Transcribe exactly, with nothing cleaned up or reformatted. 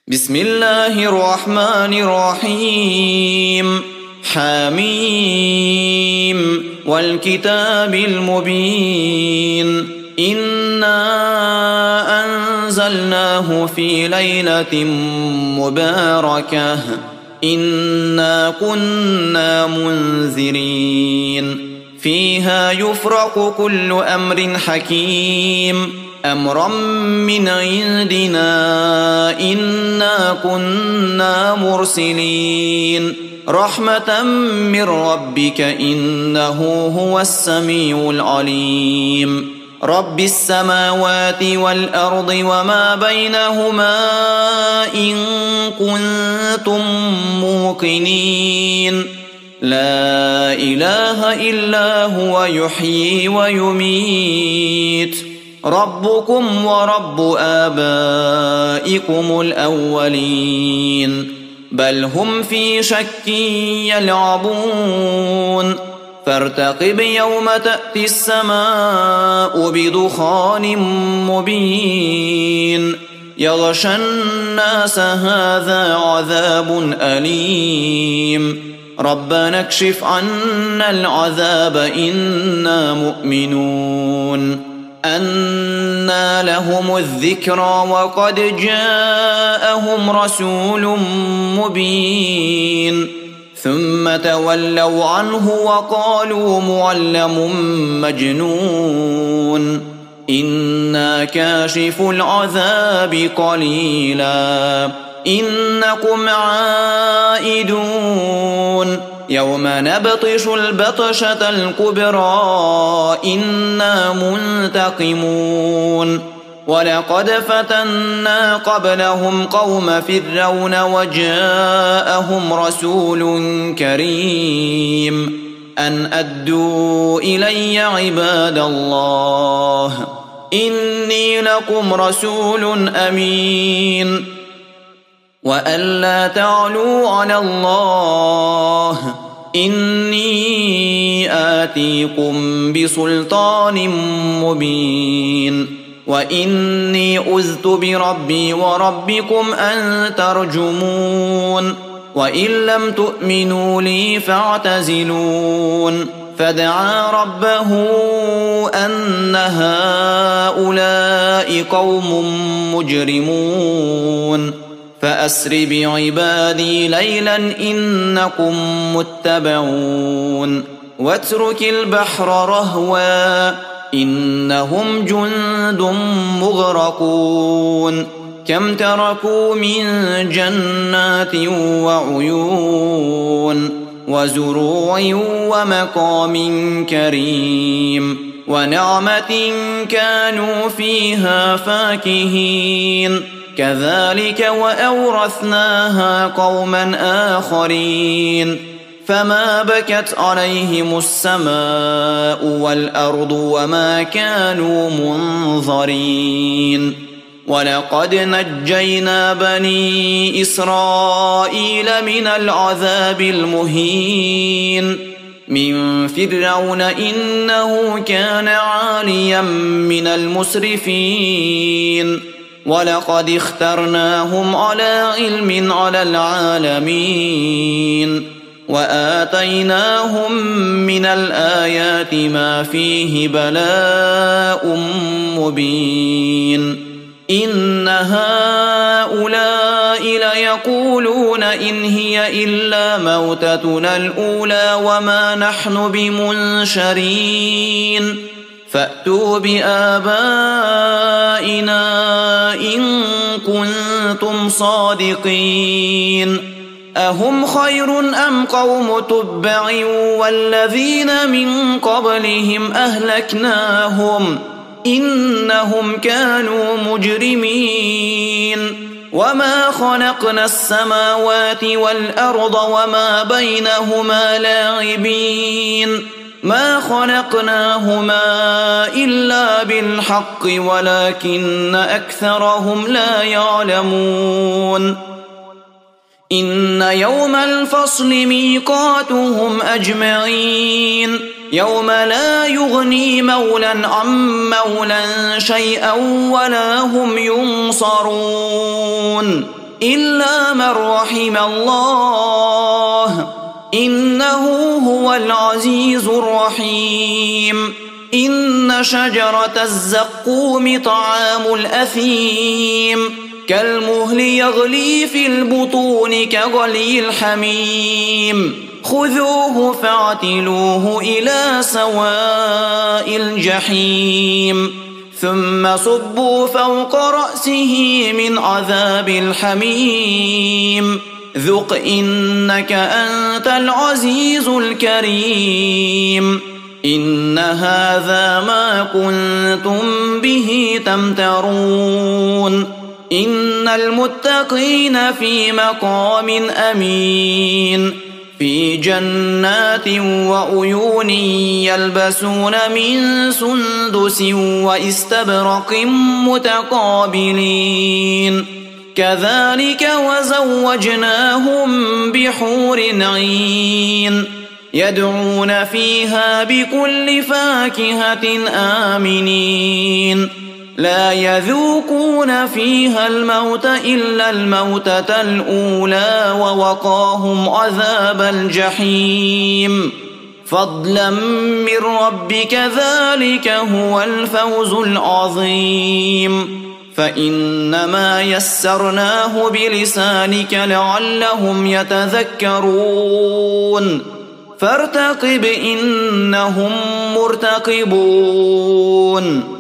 بسم الله الرحمن الرحيم حميم والكتاب المبين إنا أنزلناه في ليلة مباركة إنا كنا منذرين فيها يفرق كل أمر حكيم أمرا من عندنا إنا كنا مرسلين رحمة من ربك إنه هو السميع العليم رب السماوات والأرض وما بينهما إن كنتم موقنين لا إله إلا هو يحيي ويميت ربكم ورب آبائكم الأولين بل هم في شك يلعبون فارتقب يوم تأتي السماء بدخان مبين يغشى الناس هذا عذاب أليم ربنا اكشف عنا العذاب إنا مؤمنون أنى لهم الذكرى وقد جاءهم رسول مبين ثم تولوا عنه وقالوا معلم مجنون إنا كاشف العذاب قليلا إنكم عائدون يوم نبطش البطشة الكبرى إنا منتقمون ولقد فتنا قبلهم قوم فرعون وجاءهم رسول كريم أن أدوا إلي عباد الله إني لكم رسول أمين وأن لا تعلوا على الله إني آتيكم بسلطان مبين وإني أذت بربي وربكم أن ترجمون وإن لم تؤمنوا لي فاعتزلون فدعا ربه أن هؤلاء قوم مجرمون فأسر بعبادي ليلا إنكم متبعون واترك البحر رهوا إنهم جند مغرقون كم تركوا من جنات وعيون وزروع ومقام كريم ونعمة كانوا فيها فاكهين كذلك وأورثناها قوما آخرين فما بكت عليهم السماء والأرض وما كانوا منظرين ولقد نجينا بني إسرائيل من العذاب المهين من فرعون إنه كان عاليا من المسرفين ولقد اخترناهم على علم على العالمين وآتيناهم من الآيات ما فيه بلاء مبين إن هؤلاء ليقولون إن هي إلا موتتنا الأولى وما نحن بمنشرين فأتوا بآبائنا إن كنتم صادقين أهم خير أم قوم تبع والذين من قبلهم أهلكناهم إنهم كانوا مجرمين وما خلقنا السماوات والأرض وما بينهما لاعبين ما خلقناهما إلا بالحق ولكن أكثرهم لا يعلمون إن يوم الفصل ميقاتهم أجمعين يوم لا يغني مولى عن مولى شيئا ولا هم ينصرون إلا من رحم الله إنه هو العزيز الرحيم. إن شجرة الزقوم طعام الأثيم كالمهل يغلي في البطون كغلي الحميم خذوه فاعتلوه إلى سواء الجحيم ثم صبوا فوق رأسه من عذاب الحميم ذق إنك أنت العزيز الكريم. إن هذا ما كنتم به تمترون. إن المتقين في مقام أمين في جنات وعيون يلبسون من سندس واستبرق متقابلين كذلك وزوجناهم بحور عين يدعون فيها بكل فاكهة آمنين لا يذوقون فيها الموت إلا الموتة الأولى ووقاهم عذاب الجحيم فضلا من ربك ذلك هو الفوز العظيم. فإنما يسرناه بلسانك لعلهم يتذكرون فارتقب إنهم مرتقبون.